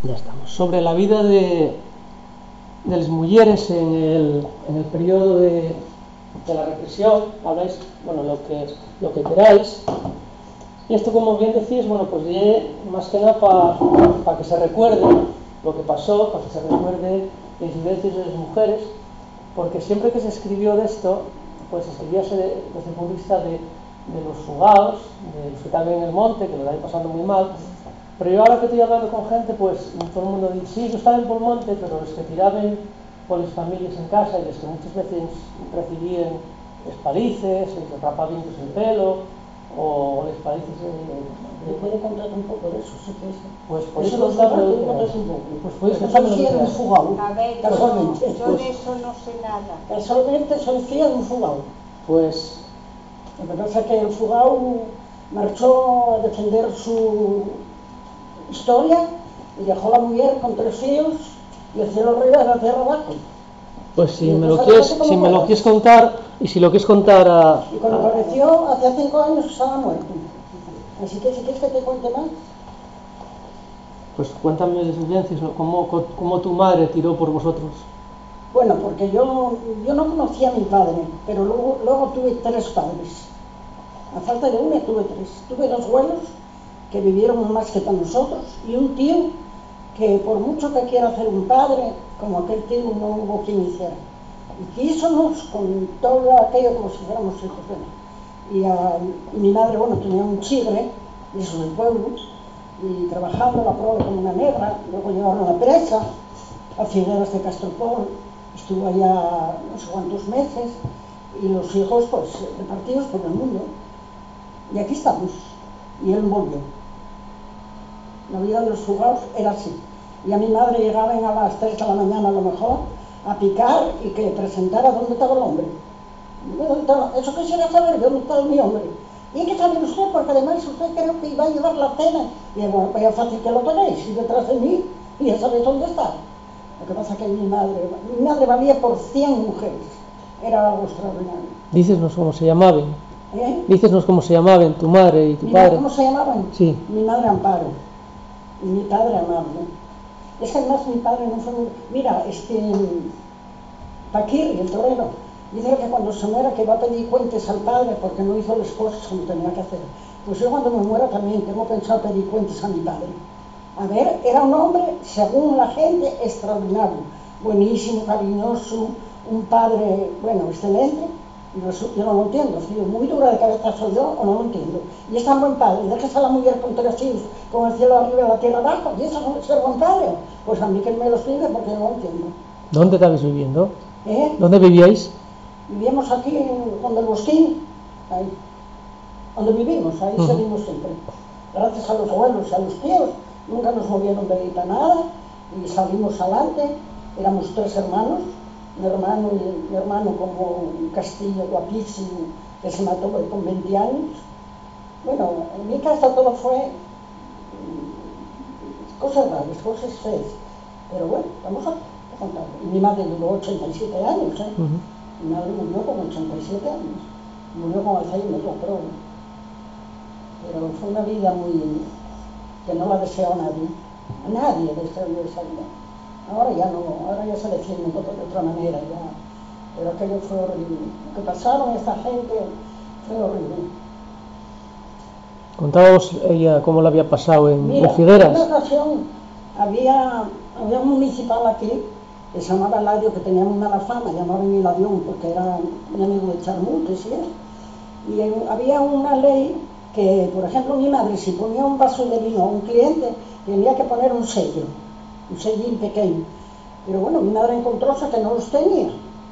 Ya estamos. Sobre la vida de las mujeres en el periodo de la represión, habláis, bueno, lo que queráis. Y esto, como bien decís, bueno, pues más que nada para que se recuerde lo que pasó, para que se recuerde las vivencias de las mujeres, porque siempre que se escribió de esto, pues escribíase desde el punto de vista de los fugados, de los que estaban en el monte, que lo estaban pasando muy mal. Pero yo ahora que estoy hablando con gente, pues todo el mundo dice, sí, yo estaba por el monte, pero los que tiraban por las familias en casa y los que muchas veces recibían espalices, les rapaban el pelo, o les palices ¿Me puede contar un poco de eso? Sí, que es. Pues podéis contar un poco. Pues podéis contar un fugado. A ver, casualmente. Yo de eso no sé nada. Casualmente soy hija de un fugado. Pues Lo que pasa es que el fugado marchó a defender su historia y dejó a la mujer con 3 hijos y el cielo arriba y la tierra abajo. Pues si me lo quieres contar, y si lo quieres contar Y cuando apareció, hace 5 años estaba muerto. Así que si quieres que te cuente más. Pues cuéntame las vivencias, cómo tu madre tiró por vosotros. Bueno, porque yo no conocía a mi padre, pero luego tuve 3 padres. A falta de uno tuve 3. Tuve 2 abuelos que vivieron más que para nosotros y un tío que por mucho que quiera hacer un padre, como aquel tío no hubo quien hiciera. Y quísonos con todo aquello como si fuéramos hijos de él. Y mi madre, bueno, tenía un chigre, de esos del pueblo, y trabajando la prole como una negra, luego llevaron a presa a Figueras de Castropol, estuvo allá no sé cuántos meses, y los hijos pues repartidos por el mundo. Y aquí estamos, y él volvió. La vida de los fugados era así. Y a mi madre llegaban a las 3 de la mañana a lo mejor a picar y que presentara dónde estaba el hombre. Eso quisiera saber, dónde estaba mi hombre. Y hay que saber usted, porque además usted creo que iba a llevar la cena. Y bueno, pues es fácil que lo tenéis, y detrás de mí, y ya sabéis dónde está. Lo que pasa es que mi madre valía por 100 mujeres. Era algo extraordinario. Dícenos cómo se llamaban. Dícenos cómo se llamaban tu madre y tu padre. ¿Cómo se llamaban? Sí. Mi madre Amparo y mi padre Amable. Es que además mi padre no fue muy... Mira, Paquirri, el torero, dice que cuando se muera que va a pedir cuentas al padre porque no hizo las cosas como tenía que hacer. Pues yo cuando me muera también tengo pensado pedir cuentas a mi padre. A ver, era un hombre, según la gente, extraordinario, buenísimo, cariñoso, un padre, bueno, excelente. Yo no lo entiendo, si muy dura de cabeza soy yo o no lo entiendo. Y es tan buen padre, dejas a la mujer con 3 hijos, con el cielo arriba y la tierra abajo, y eso no es ser buen padre. Pues a mí que me lo explique porque yo no lo entiendo. ¿Dónde estabais viviendo? ¿Dónde vivíais? Vivíamos aquí donde el Bosquín, ahí. Donde vivimos, ahí seguimos siempre. Gracias a los abuelos y a los tíos, nunca nos movieron de ahí nada, y salimos adelante, éramos 3 hermanos. Mi hermano como un castillo guapísimo que se mató con 20 años. Bueno, en mi casa todo fue cosas raras, cosas feas. Pero bueno, vamos a contar. Y mi madre duró 87 años, ¿eh? Mi madre murió con 87 años. Murió con Alzheimer, la prole. Pero fue una vida muy... que no la deseó a nadie. A nadie deseó esa vida. Ahora ya no, ahora ya se defiende de otra manera ya, pero aquello fue horrible. Lo que pasaron esta gente fue horrible. Contábamos ella cómo lo había pasado en En Figueras. una ocasión había un municipal aquí que se llamaba Eladio, que tenía muy mala fama, llamaban Eladión porque era un amigo de Charmutes y eso. Y había una ley que, por ejemplo, mi madre si ponía un vaso de vino a un cliente tenía que poner un sellín pequeño. Pero bueno, mi madre encontróse que no los tenía.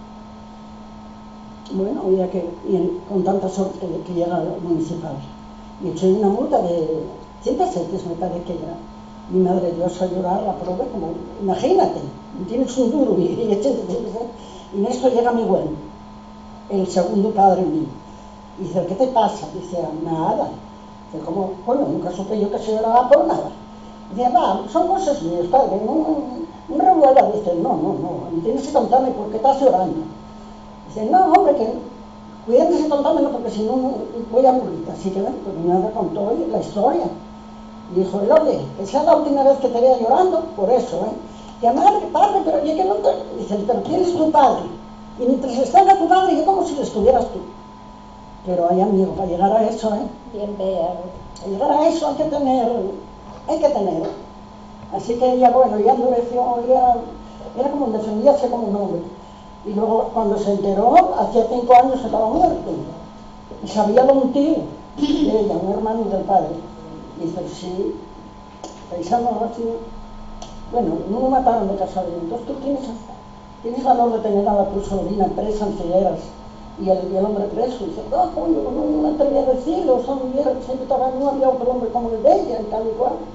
Bueno, había que ir con tanta suerte que llega al municipal. Y echó una multa de 100 pesetas, me parece que era. Mi madre dio a llorar la prueba, como, imagínate, tienes un duro y en esto llega mi abuelo, el segundo padre mío. Y dice, ¿qué te pasa? Dice, nada. Dice, como, bueno, nunca supe yo que se lloraba por nada. Dice, va, son cosas mías, padre, no revuela. Dice, no, tienes que contarme por qué estás llorando. Dice, no, hombre, que cuídate de contármelo porque si no voy a morir. Así que bueno, pues mi madre contó la historia. Dijo el hombre, esa es la última vez que te vea llorando, por eso, Que madre, padre, pero yo que no te... Dice, pero ¿quién es tu padre? Y mientras estás a tu padre, yo como si le estuvieras tú. Pero hay amigo, para llegar a eso, Bien vea. Para llegar a eso hay que tener. Así que ella, bueno, ya endureció, era como defendíase como un hombre. Y luego, cuando se enteró, hacía 5 años que estaba muerto. Y sabía de un tío, de ella, un hermano del padre. Dice, sí, paisano así. Bueno, no me mataron de casado. Entonces tú tienes valor de tener a tu sobrina presa en Figueras y el hombre preso. Y dice, no, coño, no me atreví a decirlo, siempre estaba, no había otro hombre como el de ella, y tal y cual.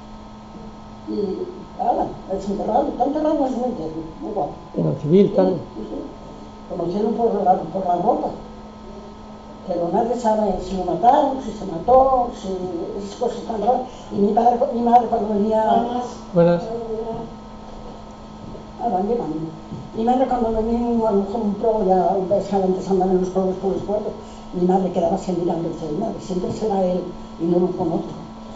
Y nada, es enterrado, está enterrado en el cementerio, muy guapo. En el civil, tal. Sí. Conocieron por la ropa. Pero nadie sabe si lo mataron, si se mató, si esas cosas tan raras. Y mi madre cuando venía... Buenas. Mi madre cuando venía un pro, ya antes andaba en los pueblos por los pueblos, mi madre quedaba así mirando el celular, siempre será él y no con otro.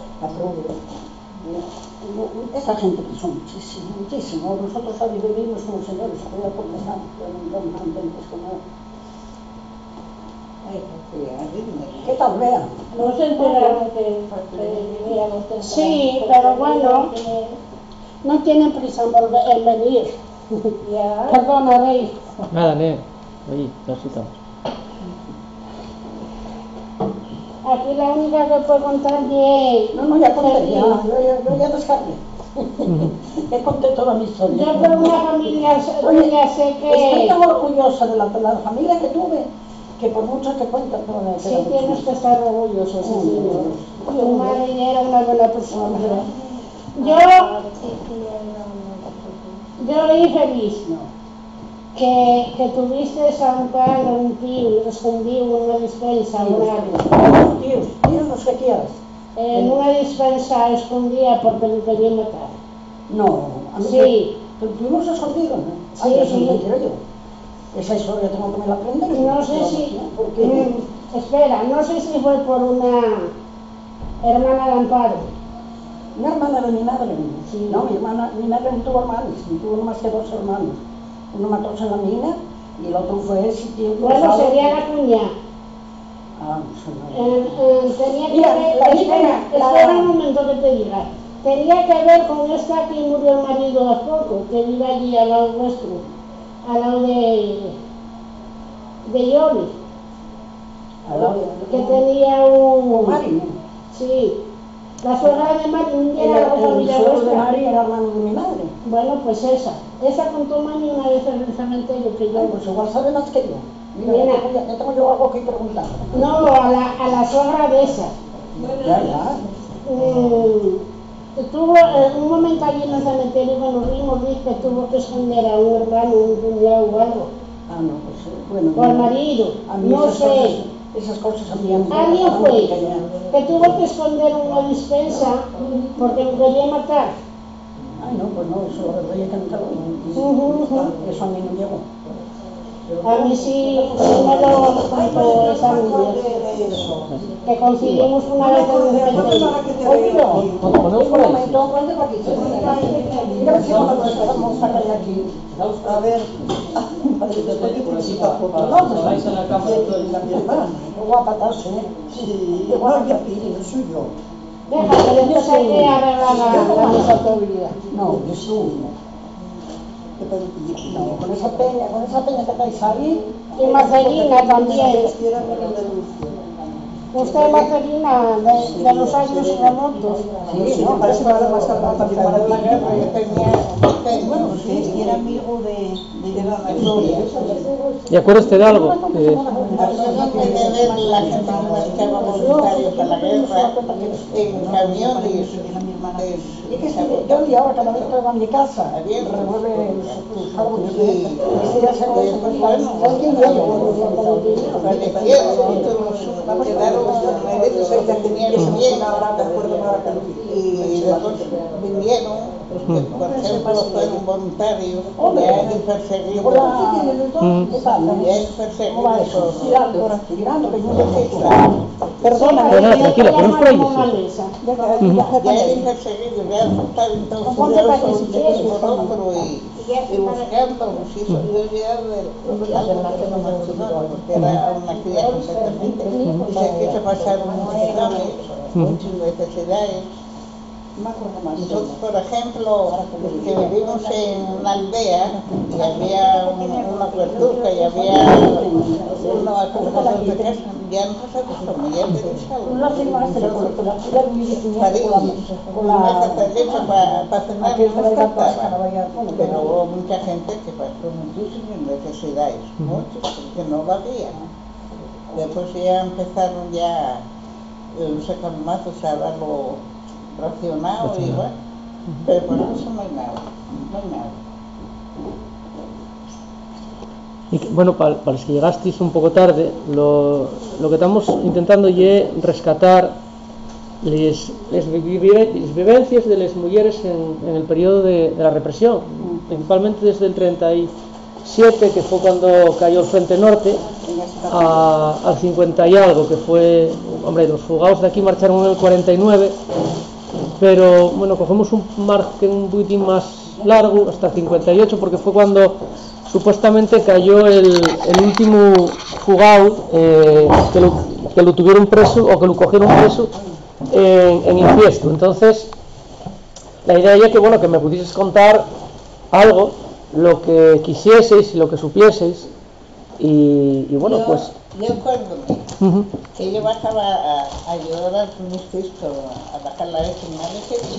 Esa gente que son muchísimo. Nosotros ahora vivimos como señores, afuera por pasar, no contentos con nada. ¿Qué tal, Bea? No se enteraron que vivíamos cerca. Sí, pero bueno, no tienen prisa en venir. Ya. Perdona, Rey. Nada, ahí, ya estamos. Aquí la única que puedo contar bien. No, ya conté, yo ya descargué. Ya conté toda mi historia. Yo por una familia ya sé que... Estoy tan orgullosa de la familia que tuve, que por mucho que cuentan, pero sí tienes que estar orgulloso, sí, señor. Tu madre era una buena persona. Yo leí feliz que tuviste a un padre, un tío, y escondido en una despensa, tíos los que quieras. En una despensa escondida porque lo quería matar. No, a mí sí. ¿Tuvimos escondido? ¿No? Sí, eso sí. no quiero yo. Esa historia tengo que me la aprender. No sé si... espera, no sé si fue por una hermana de Amparo. Una hermana de mi madre. Sí. No, mi madre no tuvo hermanos, tuvo más que 2 hermanos. Uno matóse en la mina y el otro fue ese tío. Bueno, sería la cuña. Tenía que ver, espera un momento que te diga. Tenía que ver con esta que murió el marido hace poco, que vive allí al lado nuestro, al lado de Yoli. Que tenía un... Mari. Sí. La suegra de Mari era la familia vuestra. El vuestra. de Mari era hermano de mi madre. Bueno, pues esa contó Mani una vez en el cementerio que yo... Pues igual sabe más que yo. Mira, ya tengo yo algo que preguntar. No, a la suegra de esa. Ya. Tuvo un momento allí en el cementerio cuando rimos, que tuvo que esconder a un hermano, un cuñado o algo. No, pues bueno. O al marido, no sé. Esas cosas a mí alguien fue que tuvo que esconder una despensa porque lo quería matar. No, pues no, eso lo verdad es que nunca lo... Eso a mí no llegó. A mí sí me lo contó esa mujer, que conseguimos una vez en el cementerio. Oye, un momento, ¿cuánto para aquí? Mira a ver si vamos a sacar de aquí. A ver, vais a la cama qué guapa estás, Sí, qué guapa que no soy yo. Déjame, después hay que arreglar la misotobría. No, Jesús. No, con esa peña que estáis ahí. Y Marcelina también. Usted es Marcelina de los años remotos. Sí, no, parece que ahora más tarde también para la guerra. Bueno, porque era amigo de la historia. ¿Y acuerdas de algo? La gente que marchaba voluntarios a la guerra en camiones. Y que yo y ahora cada vez que voy a mi casa revuelve sus álbumes. Ese ya se lo dice, pues bueno, alguien de ellos. Quedaron a veces ahí la tenían bien y después vinieron, por ejemplo, fueron voluntarios y perseguidos. ¿Qué tal? Y perseguidos. Tirando, que yo no sé. Perdóname, Pues nada, tranquila, ponemos por ahí. Ya eran perseguidos, ya estaban entonces por otro y buscándolos, y eso yo ya algo que no me ayudó, porque era una cría completamente. Dice que se pasaron muchos años, muchas necesidades. Nosotros, por ejemplo, que vivimos en una aldea y había una huertuca y había una acogedor de casa, ya no pasamos como ya te dije algo. Una cerveza para cenar no nos faltaba, pero hubo mucha gente que pasó muchísimas necesidades, muchos, porque no lo había. Después ya empezaron ya los economazos a darlo racionado y bueno, pero por eso no hay nada, no hay nada. Y bueno, para los que llegasteis un poco tarde, lo que estamos intentando es rescatar las vivencias de las mujeres en el periodo de la represión, principalmente desde el 37, que fue cuando cayó el Frente Norte, al 50 y algo, que fue, hombre, los fugados de aquí marcharon en el 49, pero bueno, cogemos un margen un poquitín más largo, hasta 58, porque fue cuando supuestamente cayó el último fugado que lo tuvieron preso, o que lo cogieron preso en Infiesto. Entonces la idea es que, bueno, que me pudieses contar algo, lo que quisieseis y lo que supieseis, y bueno, pues yo acuérdome que yo bajaba a ayudar al Cristo a bajar la vecina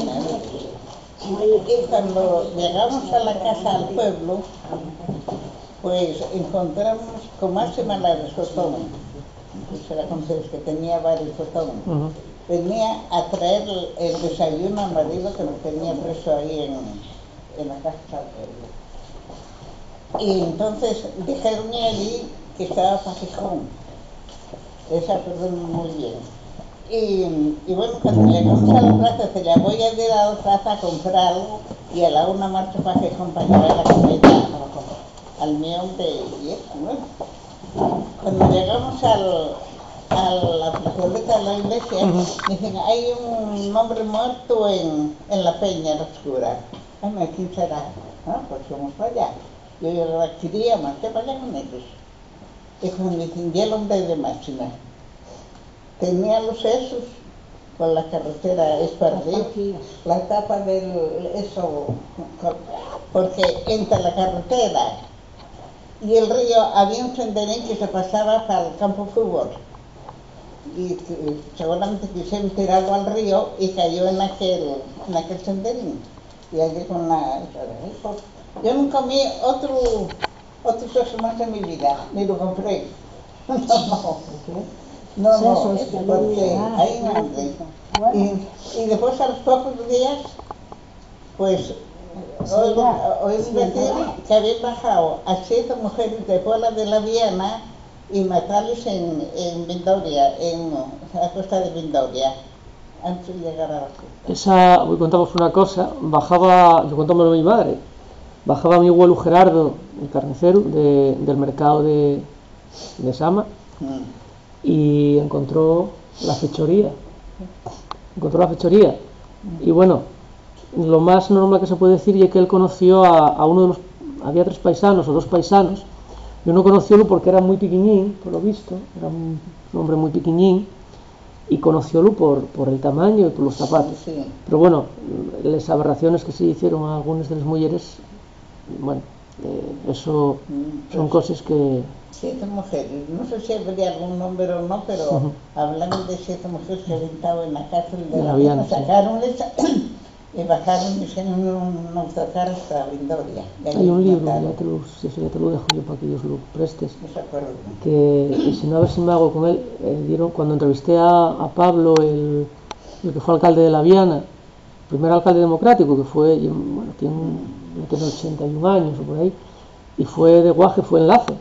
y cuando llegamos a la casa al pueblo, pues encontramos con Máxima la de Sotón, pues era con que tenía varios Sotón. Venía a traer el desayuno al marido que lo tenía preso ahí en la casa del pueblo. Y entonces dijeron allí que estaba para Gijón. Esa perdón muy bien. Y bueno, cuando llegamos a la plaza, se la voy a ir a la plaza a comprar algo y a la una marcha para Gijón para llevar la comida al mío y eso, ¿no? Cuando llegamos a la plazoleta de la iglesia, dicen, hay un hombre muerto en la peña, la oscura. Ay, ¿quién será? Ah, pues vamos para allá. Yo la quería marchar para allá con ellos. Y cuando me dicen, ya el hombre de Máxima, tenía los sesos con la carretera esparcida, la tapa del eso, porque entre la carretera y el río había un senderín que se pasaba para el campo de fútbol. Y seguramente quisieron tirarlo al río y cayó en aquel senderín. Y allí con la... Yo no comí otro seso más en mi vida, ni lo compré. No, porque ahí no andé. Y después a los pocos días, pues, hoy decir que habían bajado a 7 mujeres de Pola de la Viana y matarles en Vindoria, en la costa de Vindoria, antes de llegar a la costa. Hoy contamos una cosa, yo contámoslo a mi madre, bajaba mi abuelo Gerardo, el carnicero, del mercado de Sama, y encontró la fechoría. Y bueno, lo más normal que se puede decir es que él conoció a uno de los... Había 3 paisanos o 2 paisanos, y uno conociólo porque era muy piquiñín, por lo visto, era un hombre muy piquiñín, y conociólo por el tamaño y por los zapatos. Sí. Pero bueno, las aberraciones que se hicieron a algunas de las mujeres, bueno, eso son cosas que... 7 mujeres, no sé si habría algún nombre o no, pero hablando de 7 mujeres que habían estado en la cárcel de la Viana, sacaron y bajaron y hicieron un autocar hasta Vindoria. Hay un libro, ya te lo dejo yo para que ellos lo prestes, No se acuerdo. que si no, a ver si me hago con él, cuando entrevisté a Pablo, el que fue alcalde de la Viana, primer alcalde democrático, que fue, bueno, tiene 81 años o por ahí, y fue de Guaje, fue enlace.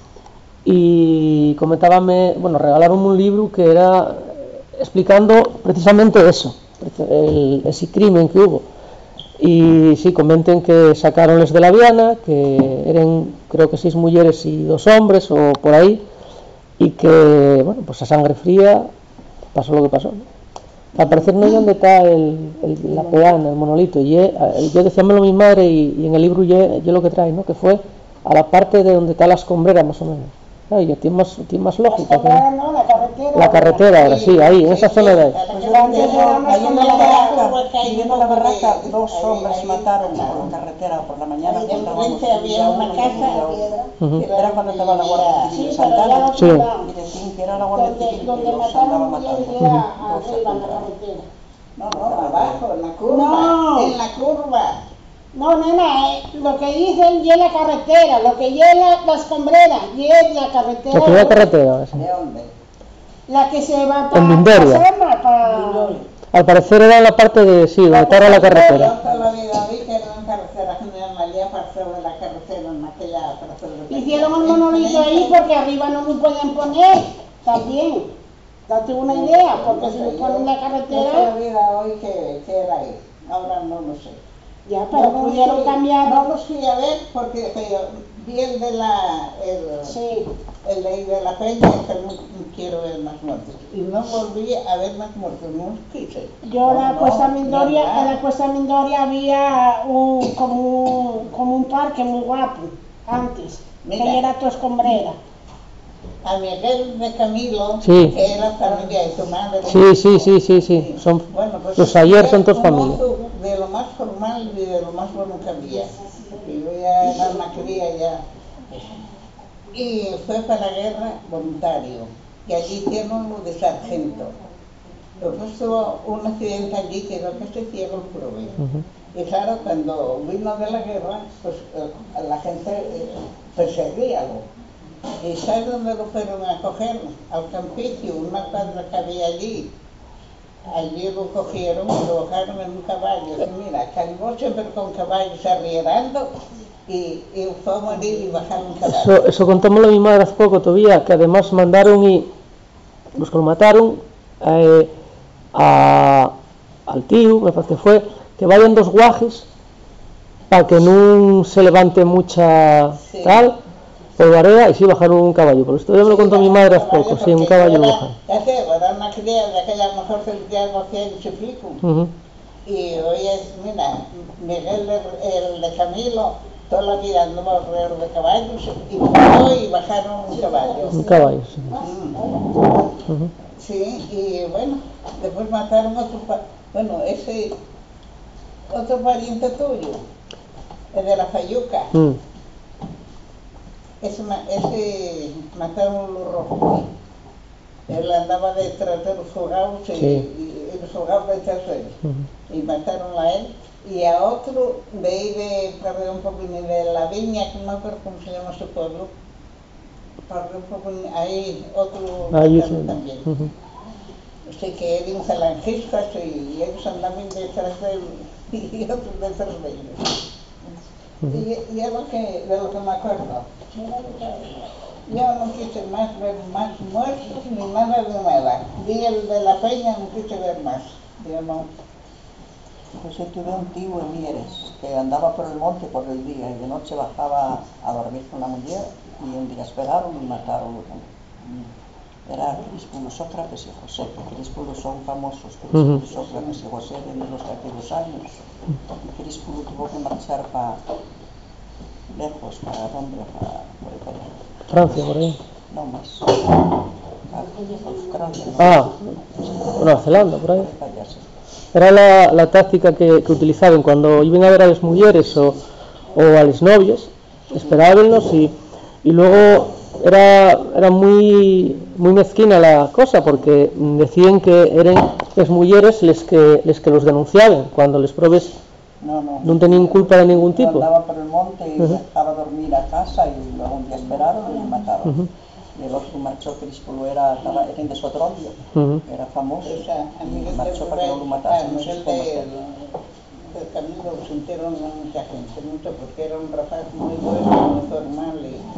Y comentábame, bueno, regalaronme un libro que era explicando precisamente eso, ese crimen que hubo. Y sí, comenten que sacaronles de la Viana, que eran creo que 6 mujeres y 2 hombres o por ahí, y que, bueno, pues a sangre fría pasó lo que pasó, ¿no? Al parecer no hay donde está la peana, el monolito, y yo decíamelo mi madre, y en el libro yo lo que trae, ¿no? Que fue a la parte de donde está la escombrera, más o menos. Claro, y tiene más lógica. No, la carretera. La carretera, ahora sí, ahí, en esa zona de ahí. Ahí en la barraca, 2 hombres mataron por la carretera por la mañana. Enfrente había una casa. Era cuando estaba la Guardia Civil saltando. Sí. Y decían que era la Guardia Civil que Donde los andaba mataron a matando. era arriba en la carretera. No, abajo, en la curva. No. En la curva. No, nena, lo que dicen es la carretera, lo que es la escombrera, y es la carretera. Lo que es la carretera, sí. ¿De dónde? La que se va En Vimberia. para Al parecer era la parte de, sí, donde estaba la Yo carretera. toda la vida vi que era una carretera general María pasó de la carretera en aquella carretera. hicieron el monolito ahí porque arriba no lo pueden poner también. Date una idea, porque si lo ponen la Yo toda la carretera, vida oí que era ahí. Ahora no lo sé. ya, pero No pudieron fui- cambiar. No los fui a ver porque vi el de Sí, el ley de la peña, que no quiero ver más muertos. Y no volví a ver más muertos, no los quise. yo en la No, Cuesta ni Mindoria, hablar. en la Cuesta Mindoria había como un parque muy guapo antes, Mira. que era tu escombrera. A Miguel de Camilo, Sí. que era familia de su madre. Sí. Bueno, pues Los ayer son todos un familia. mozo de lo más formal y de lo más bueno que había. Porque yo ya era una cría ya. Y fue para la guerra voluntario. Y allí hicieron lo de sargento. Después tuvo un accidente allí que lo que se ciego el probé. Y claro, cuando vino de la guerra, pues la gente perseguíalo. ¿Y sabes dónde lo fueron a coger? Al Campicio, una cuadra que había allí. Allí lo cogieron y lo bajaron en un caballo. Y mira, cargó siempre con caballos arrierando y fue a morir y bajaron un caballo. Eso contámoslo a mi madre hace poco todavía, que además mandaron y los que lo mataron al tío, me parece que fue, que vayan 2 guajes para que no se levante mucha Sí. tal polvarea, y sí bajaron un caballo. Pero esto ya me lo contó mi madre hace poco, sí, un caballo lo bajaron. Ya sé, era una cría de aquella mejor felicidad no hacía y se explico. Y hoy es, mira, Miguel el de Camilo, toda la vida andaba alrededor de caballos y murió y bajaron un caballo. Un caballo, sí. Sí, y bueno, después mataron otro, ese otro pariente tuyo, el de la Fayuca. Ese mataron los rojos. Él andaba detrás de los soldados y los soldados detrás de él. Y mataron a él. Y a otro de ahí de Parreón Popini, de la Viña, que no me acuerdo cómo se llama su pueblo. Parreón Popini, ahí otro mataron también. Sé que eran falangistas y ellos andaban detrás de él y otros detrás de ellos. Y es de lo que me acuerdo. Yo no quise más ver más muertos ni nada de nada. Vi el de la peña, no quise ver más. Yo no. Pues yo tuve un tío en Mieres que andaba por el monte por el día y de noche bajaba a dormir con la mujer y un día esperaron y mataron. Era Crispulo, Sócrates y José, que Crispulo son famosos, Crispulo, Sócrates y José venidos de aquí 2 años. Y Crispulo tuvo que marchar para lejos, para Londres, por ahí para allá. Francia, por ahí. No más. Francia. Nueva Zelanda, por ahí. Para allá, sí. Era la táctica que utilizaban cuando iban a ver a las mujeres o a los novios, esperabanlos y luego era muy mezquina la cosa, porque decían que eran las mujeres les que los denunciaban cuando les probes no tenían culpa de ningún tipo. Andaba por el monte y dejaba dormir a casa y luego un día esperaron y le mataron. Y el otro marchó, Crispulo era de Sotrondio, era famoso, y marchó para que no lo matasen, no sé cómo hacer. El camino lo sintieron mucha gente, mucho, porque era un rapaz muy bueno, muy formal.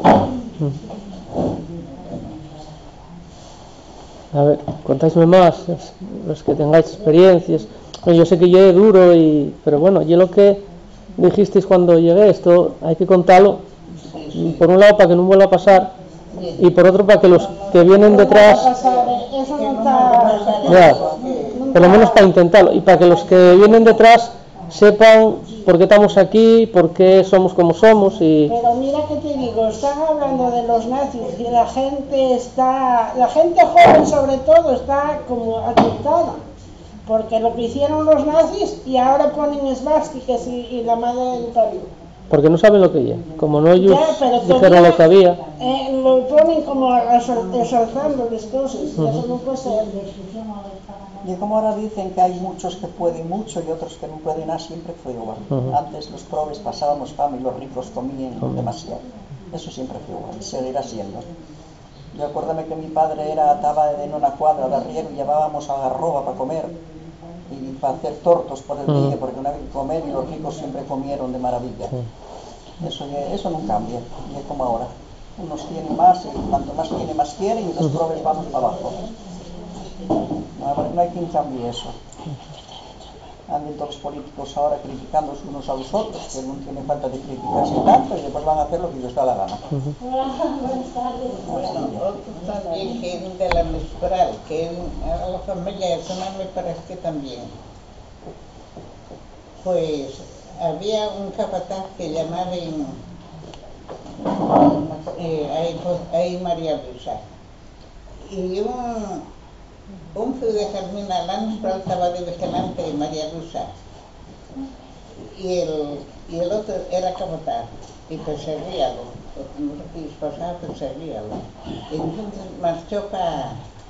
A ver, contáisme más, los que tengáis experiencias. Yo sé que llegué duro, pero bueno, yo lo que dijisteis cuando llegué, esto hay que contarlo, por un lado para que no vuelva a pasar, y por otro para que los que vienen detrás... Eso no Ya, por lo menos para intentarlo, y para que los que vienen detrás sepan por qué estamos aquí, por qué somos como somos. Pero mira que te digo, están hablando de los nazis y la gente joven sobre todo está como atentada, porque lo que hicieron los nazis y ahora ponen esvásticas y la madre del parió. Porque no saben lo que es, como no ellos dijeron todavía, lo que había. Lo ponen como exaltando las cosas, y eso no puede ser. Y como ahora dicen que hay muchos que pueden mucho y otros que no pueden nada, siempre fue igual. Antes los pobres pasábamos fama y los ricos comían demasiado. Eso siempre fue igual y seguirá siendo. Yo acuérdame que mi padre estaba en una cuadra de arriero y llevábamos algarroba para comer y para hacer tortos por el día, porque no había que comer y los ricos siempre comieron de maravilla. Eso no cambia, y es como ahora. Unos tienen más y cuanto más tiene más quieren y los pobres vamos para abajo. No hay quien cambie eso. Anden todos los políticos ahora criticándose unos a los otros, que no tiene falta de criticarse tanto y después van a hacer lo que les da la gana. Bueno, otro también que es de la Mistral, que a la familia esa me parece que también. Pues había un capataz que llamaban ahí María Luisa. Y un fiu de Carmina Alans estaba de vigilante de María Luisa. Y el otro era capataz y perseguíalo. No sé qué les pasaba, perseguíalo. Y entonces marchó para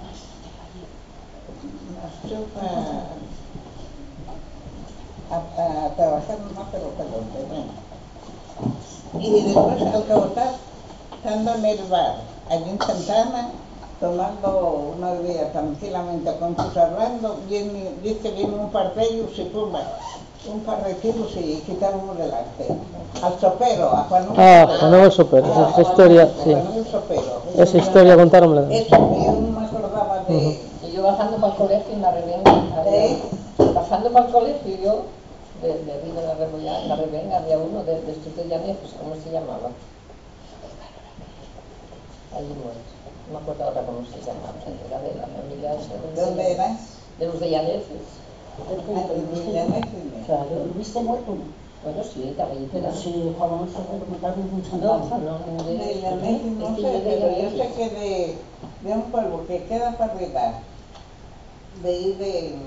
a trabajar en una ferrocarril. Y después al capataz, estando en el bar, allí en Santana, tomando una bebida tranquilamente con sus hablando, dice que viene un par de ellos y pumba, un par de tiros y quitaron uno delante. Al sopero, a Juan Manuel Sopero, esa historia, sí. Esa historia contaron. Eso, yo no me acordaba de... Y yo bajando para el colegio en la revenga, bajando para el colegio yo, de arriba de la revenga, había uno de estos de Llanejos, ¿cómo se llamaba? Allí muerto. No me acuerdo ahora cómo se llamaba, era de la familia ¿De dónde era? De los de Llaneces. ¿De Llaneces? Claro. ¿Viste muerto? Bueno, sí, también Pero si Juan Manuel me contaron un Santana. No, de Llaneces no sé, pero yo sé que de un pueblo que queda para arriba, de ir de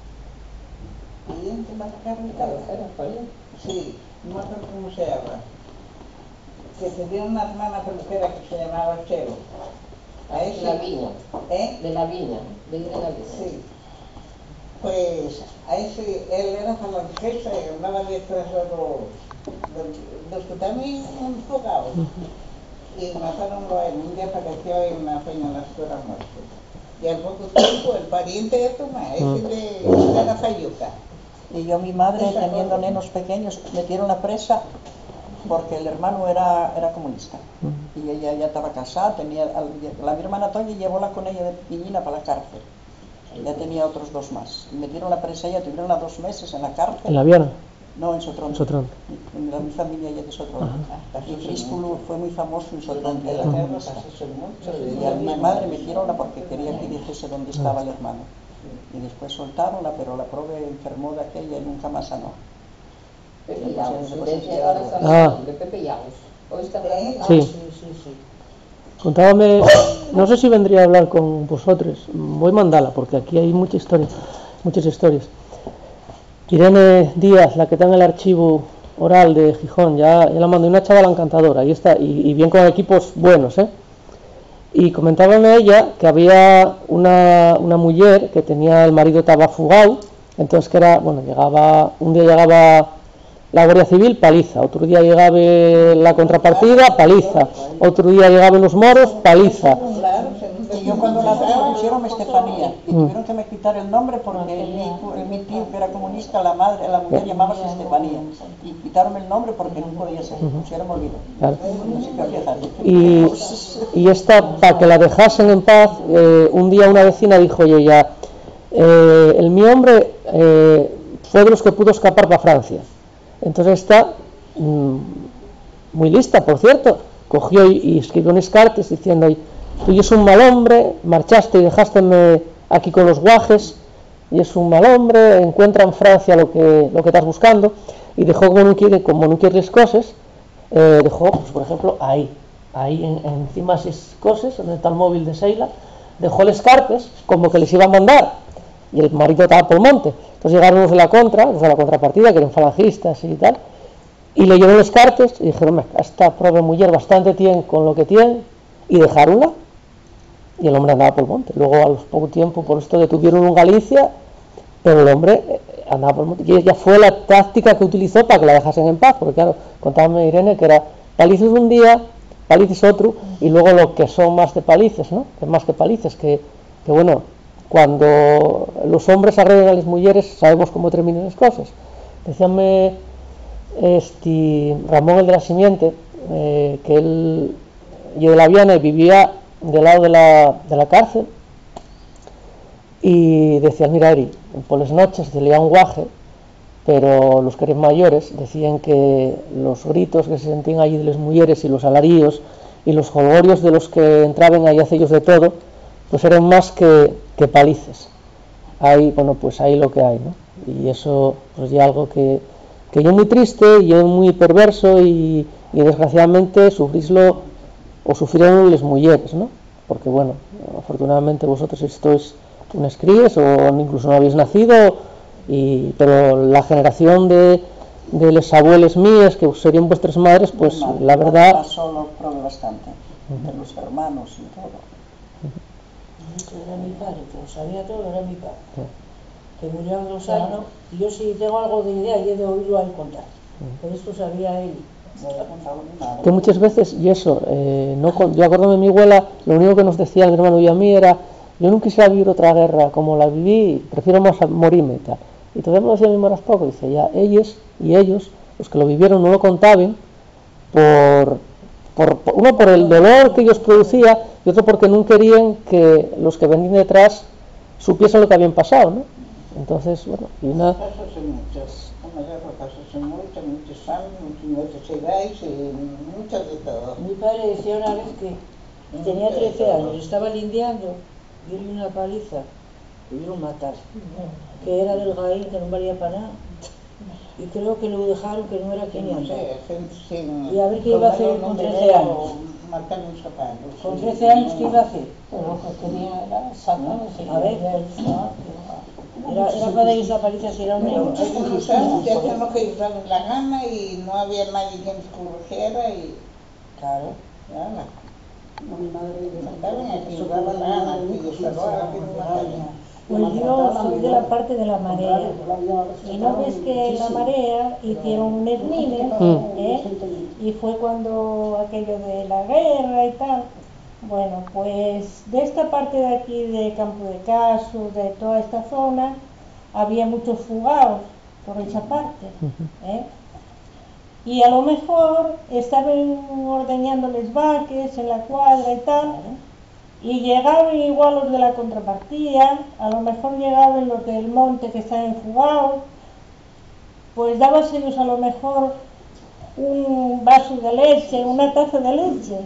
sí, no me acuerdo cómo se llama, que tenía una hermana peluquera que se llamaba Chelo. De la viña. De la viña, de la viña. Sí. Pues a ese, él era falangista y andaba detrás de los que también un fogado. Y mataronlo a él, un día apareció en una peña en la escuela muerto. Y al poco tiempo el pariente de Tomás, ese de la Fayuca. Y yo, mi madre, teniendo nenos pequeños, metieron a presa porque el hermano era comunista. Y ella ya estaba casada, mi hermana Toña llevóla con ella de piñina para la cárcel. Ya tenía otros dos más. Y metieron la presa, ella tuvieron 2 meses en la cárcel. ¿En la Viana? No, en Sotronte. Mi familia ya de Sotronte. Y Críspulo fue muy famoso en Sotronte. Y a mi madre metieronla porque quería que dijese dónde estaba el hermano. Y después soltaronla, pero la pobre enfermó de aquella y nunca más sanó. Pepe Llanos, Pepe Llanos. Sí. Contábame, no sé si vendría a hablar con vosotros, voy a mandarla porque aquí hay muchas historias. Irene Díaz, la que está en el archivo oral de Gijón, ya la mandé, una chavala encantadora, ahí está, y bien con equipos buenos, Y comentábame ella que había una mujer que tenía, el marido estaba fugado, entonces que era, bueno, un día llegaba la Guardia Civil, paliza, otro día llegaba la contrapartida, paliza, otro día llegaban los moros, paliza. Y yo cuando la pusieron Estefanía y tuvieron que me quitar el nombre porque mi tío que era comunista, la mujer llamaba Estefanía y quitaron el nombre porque no podía ser, pusieron olvido. Claro. Y esta, para que la dejasen en paz, un día una vecina dijo, oye, ya, mi hombre fue de los que pudo escapar para Francia. Entonces esta, muy lista, por cierto, cogió y escribió unas cartas diciendo, tú eres un mal hombre, marchaste y dejásteme aquí con los guajes y es un mal hombre, encuentra en Francia lo que estás buscando y dejó como no quiere las cosas, dejó, pues, por ejemplo, ahí encima de esas cosas, donde está el móvil de Seila, dejó las cartas como que les iba a mandar y el marido estaba por el monte. Entonces llegaron los de la contrapartida, que eran falangistas y tal, y leyeron las cartas y dijeron, esta pobre mujer bastante tiene con lo que tiene, y dejaronla, y el hombre andaba por el monte. Luego a los poco tiempo por esto detuvieron en Galicia, pero el hombre andaba por el monte, y ella fue la táctica que utilizó para que la dejasen en paz, porque claro, contábame Irene que era palizas un día, palizas otro, y luego lo que son más de palizas, ¿no? Que más que palizas, que bueno, cuando los hombres agreden a las mujeres sabemos cómo terminan las cosas. Decíame Ramón el de la Simiente, que él y de la Viana y vivía del lado de la cárcel, y decía, mira Eri, por las noches se leía un guaje, pero los que eran mayores decían que los gritos que se sentían allí de las mujeres y los alaríos y los jolgorios de los que entraban ahí a hacellos de todo, pues eran más que palizas. Ahí, bueno, pues ahí lo que hay, ¿no? Y eso pues ya algo que yo muy triste y yo muy perverso y desgraciadamente sufrieron las mujeres, ¿no? Porque bueno, afortunadamente vosotros estáis unas crías o incluso no habéis nacido, pero la generación de las abuelas mías que serían vuestras madres, pues la verdad solo probé bastante de los hermanos y todo. Era mi padre, que lo sabía todo, era mi padre, que murió a 2 años, y yo sí tengo algo de idea y he de oírlo a él contar, pero esto sabía él. Que muchas veces, y eso, yo acuerdo de mi abuela, lo único que nos decía mi hermano y a mí era, yo no quisiera vivir otra guerra como la viví, prefiero más morirme y tal. Y todavía me lo decía mi madre poco, dice, ya ellos, los que lo vivieron, no lo contaban uno por el dolor que ellos producía y otro porque no querían que los que venían detrás supiesen lo que habían pasado, ¿no? Entonces, bueno, y una... Casos en muchos años, muchas necesidades y muchas de todo. Mi padre decía una vez que tenía 13 años, estaba lindeando y le dio una paliza y vieron matar, que era del Gaín, que no valía para nada. Y creo que lo dejaron, que no era keniano. Y a ver qué iba a hacer con 13 años. Con 13 años, ¿qué iba a hacer? Lo que quería era sacarse. A ver, era para ir la paliza si era un niño. Hay unos años que hacían lo que les daba la gana y no había nadie que nos corrigiera y... Claro. No, mi madre mataban a quien daba la gana, y desterraba a quien mataban. Pues yo soy de la parte de la marea, y no ves que en la marea hicieron un etnine, y fue cuando aquello de la guerra y tal. Bueno, pues de esta parte de aquí de Campo de Caso, de toda esta zona, había muchos fugados por esa parte, y a lo mejor estaban ordeñándoles vaques en la cuadra y tal, y llegaban igual los de la contrapartida, a lo mejor llegaban los del monte que estaban fugados, pues dábase ellos a lo mejor un vaso de leche, una taza de leche,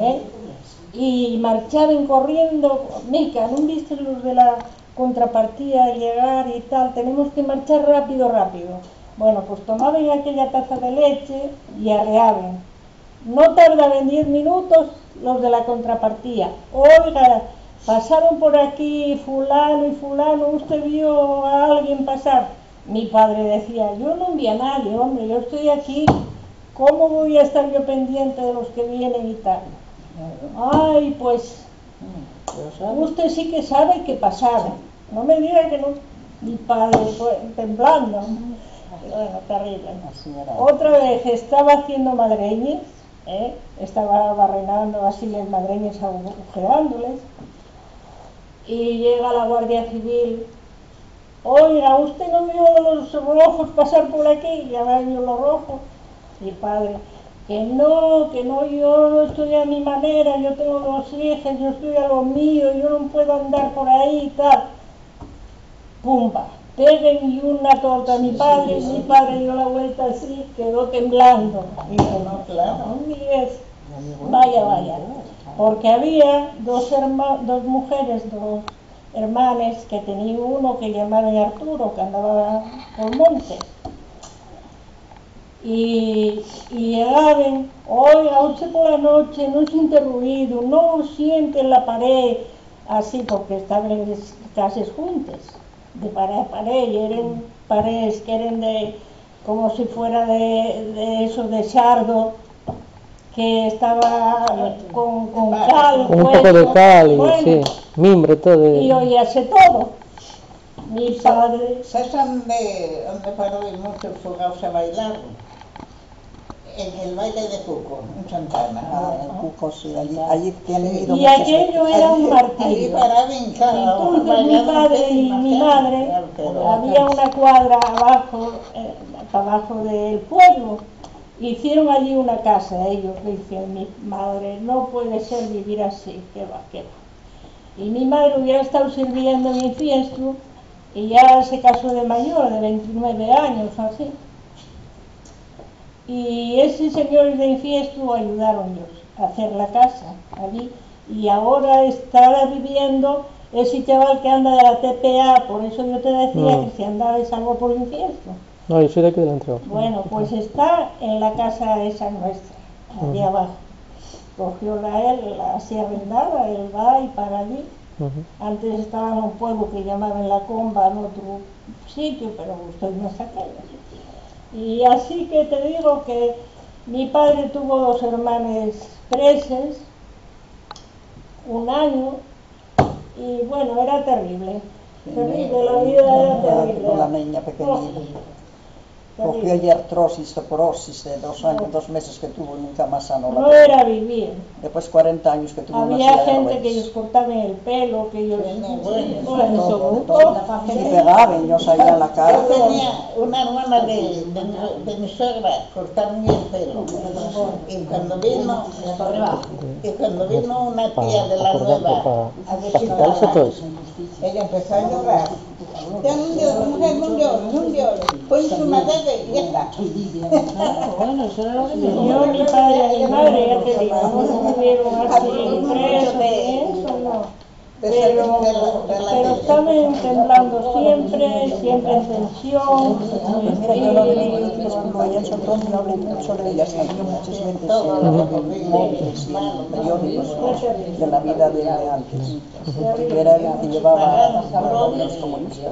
y marchaban corriendo. Mica, ¿no viste los de la contrapartida llegar y tal? Tenemos que marchar rápido. Bueno, pues tomaban aquella taza de leche y arreaban. No tardaban 10 minutos los de la contrapartida. Oiga, pasaron por aquí fulano y fulano, ¿usted vio a alguien pasar? Mi padre decía, yo no vi a nadie, hombre, yo estoy aquí, ¿cómo voy a estar yo pendiente de los que vienen y tal? Ay, pues, usted sí que sabe que pasaron. No me diga que no. Mi padre fue temblando. Bueno, terrible. Otra vez estaba haciendo madreñas, estaba barrenando así las madreñas, agujeándoles, y llega la Guardia Civil. Oiga, ¿usted no vio los rojos pasar por aquí? Ya ven yo los rojos. Mi padre, que no, yo estoy a mi manera, yo tengo 2 hijas, yo estoy a lo mío, yo no puedo andar por ahí y tal. Pumba, peguen y una torta a mi padre dio la vuelta así, quedó temblando. Y dijo, no, claro, vaya, porque había dos mujeres, 2 hermanos que tenía uno que llamaban Arturo, que andaba por montes. Y llegaban, oiga, usted por la noche no siente ruido, no siente en la pared, así porque estaban las casas juntas, de pared a pared, y eran paredes que eran de, como si fuera de eso, de sardo, que estaba con cal, Con un poco de cal y bueno, sí, mimbre, todo. y oíase todo. Mi padre... ¿Sabes dónde paró muchos fugados a bailar? En el baile de Cuco, en Santana. En Cuco, sí, allí tienen ido Y muchas aquello veces. era un Allí martirio. paraban, claro. Entonces mi padre y mi madre, había una cuadra abajo del pueblo, hicieron allí una casa. Ellos dicen, mi madre, no puede ser vivir así, que va. Y mi madre hubiera estado sirviendo en Infiesto y ya se casó de mayor, de 29 años, así. Y esos señores de Infiesto ayudaron ellos a hacer la casa allí. Y ahora está viviendo ese chaval que anda de la TPA, por eso yo te decía que si andabas algo por Infiesto. No, yo soy de aquí del Entrego. Bueno, pues está en la casa esa nuestra, allí abajo. Cogió la así arrendada, él va y para allí. Antes estaba en un pueblo que llamaban La Comba, en otro sitio, pero estoy más aquella. Y así que te digo que mi padre tuvo 2 hermanos presos, 1 año, y bueno, era terrible. Terrible, la vida era terrible. La niña pequeñita. Cogió ya artrosis, osteoporosis de 2 años, 2 meses que tuvo y nunca más sanó. No era vivir. Después 40 años que tuvo. Había gente que ellos cortaban el pelo, que ellos... Y pegaban ellos ahí a la cara. Yo tenía una hermana de mi suegra, cortarme el pelo. Y cuando vino una tía de la nueva a visitarla, ella empezó a llorar. Ya no llores, mujer, no llores. Ponse una vez y ya está. Bueno, eso era lo que Yo, mi padre y mi madre, ya te digo, no estuvieron así presos de eso, no. Pero estaban temblando siempre en tensión. Mira, yo lo vi cuando ella en San Antonio, hablé mucho de ella, salió muchas veces en montes y en periódicos de la vida de antes. Porque era el que llevaba a los comunistas,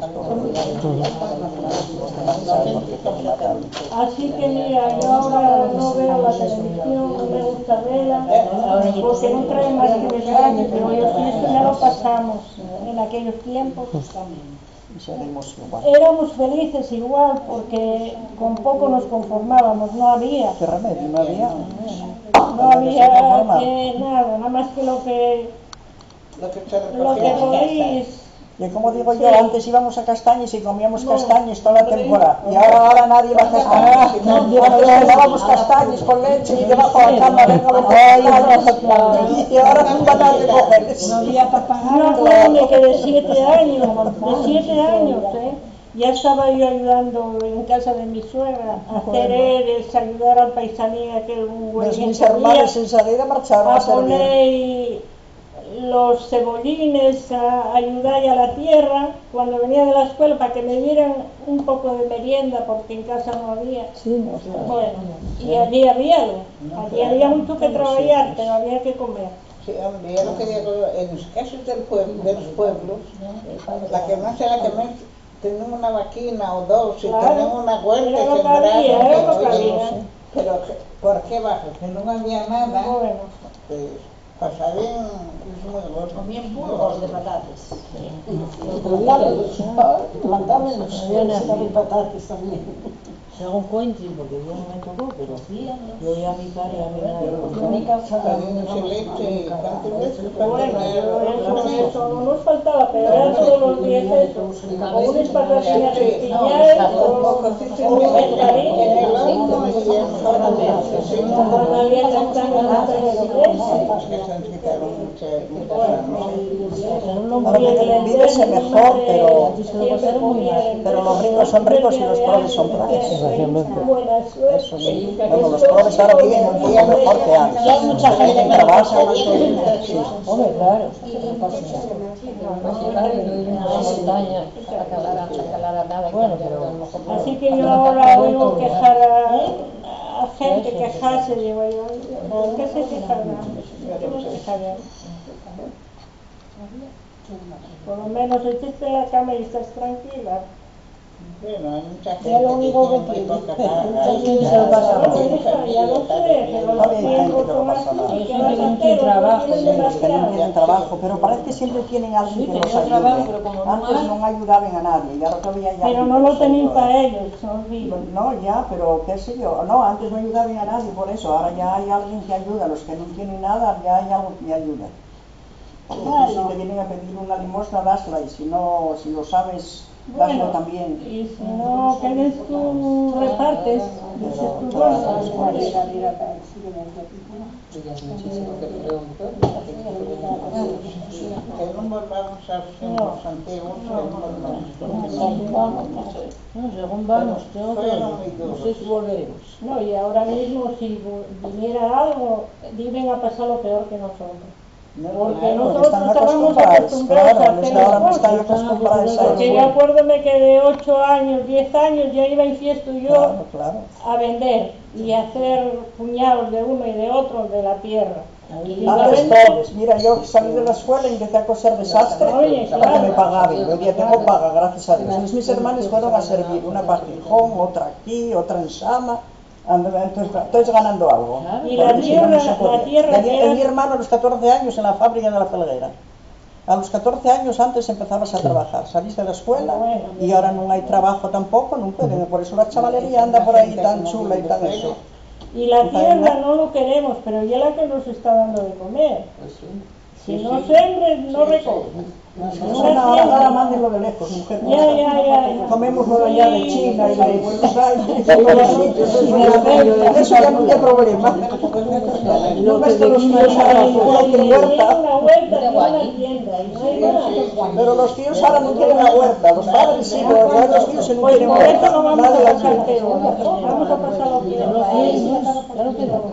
Así que mira, yo ahora no veo la televisión, no me gusta verla, porque no trae más que desgracia, pero yo sí, esto ya lo pasamos en aquellos tiempos. y seguimos igual. Éramos felices igual, porque con poco nos conformábamos, no había. ¿Qué remedio? No había. No había que nada más que lo que podéis. Y como digo yo, antes íbamos a Castañas y comíamos castañas toda la temporada. Y ahora nadie va a Castañas. Antes tomábamos castañas con leche y debajo de la cama y ahora no va nadie a cogerles. Yo acuérdame que de 7 años, ya estaba yo ayudando en casa de mi suegra a hacer eres, ayudar al paisanín aquel güey Mis hermanos enseguida marcharon a a servir. poner los cebollines, a ayudar a la tierra cuando venía de la escuela para que me dieran un poco de merienda porque en casa no había. Bueno, y allí había mucho que trabajar, pero había que comer. Sí, hombre, yo lo que digo, en los casos de los pueblos, la que más era la que más tenían una vaquina o 2 y Claro, tenían una huerta era y lo que había, era lo que sembraban, había. pero ¿por qué bajo? Que no había nada, Bueno, pues pasaban muy gordos. comían burgos de patatas. plantaban los patatas también. Se hago un cuento porque yo no me tocó, pero yo ya a mi padre y a mi madre. Cariño, leche y tantas veces. Bueno, eso no nos faltaba, pero era todos los días eso. O unas patatas piñadas o un pescadillo. En el horno Vívese mejor, pero los ricos son ricos y los pobres son pobres. Eso sí. Bueno, los pobres ahora viven un día mejor que antes. Ya hay mucha gente que trabaja. Hombre, claro. Bueno, Así que yo ahora oigo quejar a gente, quejarse, digo yo, ¿por qué se quejarán? ¿Por qué no se quejarán? Por lo menos estás en la cama y estás tranquila. Bueno, hay mucha gente Ya lo único que tiene quiero. poca paga. Ya lo sé, pero los tiempos son así. ¿Qué vas a hacer? Los que no tienen trabajo, pero parece que siempre tienen alguien que los ayude. Antes no ayudaban a nadie, y ahora todavía hay Pero alguien no que lo los tenéis ayuda. para ellos, son vivos. No, ya, pero qué sé yo. No, antes no ayudaban a nadie por eso. Ahora ya hay alguien que ayuda. Los que no tienen nada, ya hay algo que ayuda. Entonces, si te vienen a pedir una limosna, dasla. Y si no, si lo sabes, daslo también. Y si no quieres tú repartes, dices tú, bueno, Que non volvamos aos tempos antiguos, que non volvamos. No, según vamos, tengo que Fueron muy no duros. sé si volveremos. no, y ahora mismo si viniera algo, viven a pasar lo peor que nosotros. Porque nosotros están estábamos acostumbrados, acostumbrados a claro, hacer ahora no las están cosas. acostumbrados a Porque yo eso. acuérdome que de 8 años, 10 años ya iba infiesto yo Claro, claro. a vender y a hacer puñados de uno y de otro de la tierra. Y Antes todos, mira, yo salí de la escuela y empecé a coser desastre Oye, para que claro. me pagaban. Hoy día tengo paga, gracias a Dios. Mis hermanos fueron a servir, una para Gijón, otra aquí, otra en Sama. Entonces ganando algo. Y la Porque si no, no se tierra, podía. la tierra que Mi era... hermano a los 14 años en la fábrica de la Felguera. A los 14 años antes empezabas a trabajar, salís de la escuela y ahora no hay trabajo tampoco, no pueden. Por eso la chavalería anda por ahí tan chula y tan eso. Y la tierra no lo queremos, pero ya la que nos está dando de comer. Si no siembres, no recoges. Ahora mándenlo de lejos, mujer. Ya. Comemos lo de allá de China y de Buenos Aires, de los sitios, eso ya no hay problema. No ves que los tíos ahora no quieren huerta, Una huerta, ni una tienda, y no hay nada. pero los tíos ahora no quieren la huerta, los padres sí, pero ya los tíos no quieren Por eso no huerta, vamos nada a de la pasar quieren. peor. Vamos a pasar lo peor. Claro que no.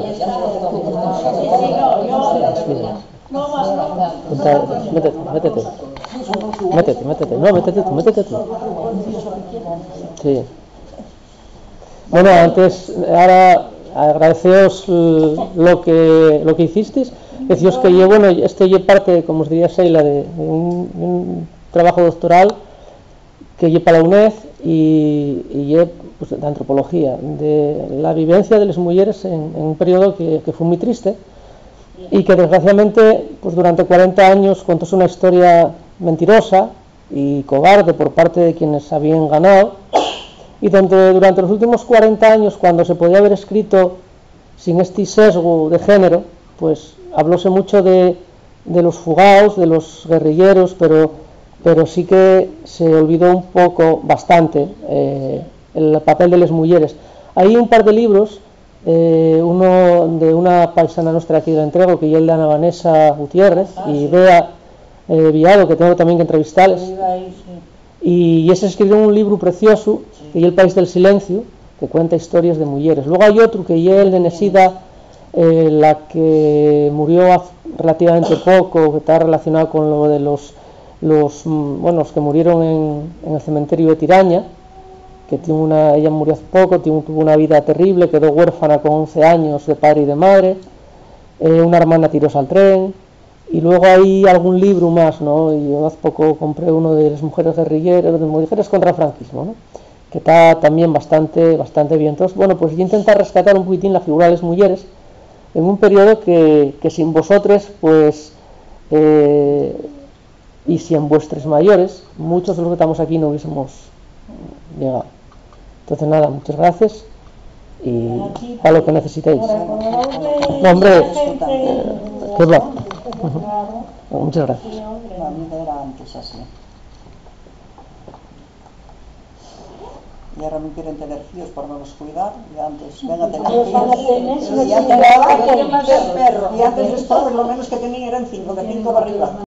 Métete tú. Sí. Bueno, antes, ahora agradeceos lo que hicisteis. Deciros que yo, bueno, esto es parte, como os diría Sheila, de un trabajo doctoral que lleva para la UNED y pues, de antropología, de la vivencia de las mujeres en un periodo que fue muy triste y que desgraciadamente pues durante 40 años contó una historia mentirosa y cobarde por parte de quienes habían ganado, y durante los últimos 40 años, cuando se podía haber escrito sin este sesgo de género, pues hablóse mucho de los fugados, de los guerrilleros, pero sí que se olvidó un poco, bastante, el papel de las mujeres. Hay un par de libros, uno de una paisana nuestra aquí de entrego, que es el de Ana Vanessa Gutiérrez, y Bea Viado, que tengo también que entrevistarles, y ese escribió un libro precioso, que es El País del Silencio, que cuenta historias de mujeres. Luego hay otro, que es el de Nesida, la que murió hace relativamente poco, que está relacionado con lo de los que murieron en el cementerio de Tiraña, que ella murió hace poco, tuvo una vida terrible, quedó huérfana con 11 años de padre y de madre, una hermana tiróse al tren, y luego hay algún libro más, ¿no? Y yo hace poco compré uno de las mujeres guerrilleras, de mujeres contra el franquismo, ¿no? Que está también bastante bien. Entonces, bueno, pues yo intentar rescatar un poquitín la figura de las mujeres en un periodo que sin vosotros, pues, y si en vuestros mayores, muchos de los que estamos aquí no hubiésemos llegado. Entonces, nada, muchas gracias y para lo que necesitéis. No, hombre, qué va. Muchas gracias. La vida era antes así. Y ahora no quieren tener fíos por no los cuidar, y antes ven a tener Los van a fíos. tener, Y antes, no y antes los pobres lo menos que tenían eran 5, de 5 para arriba.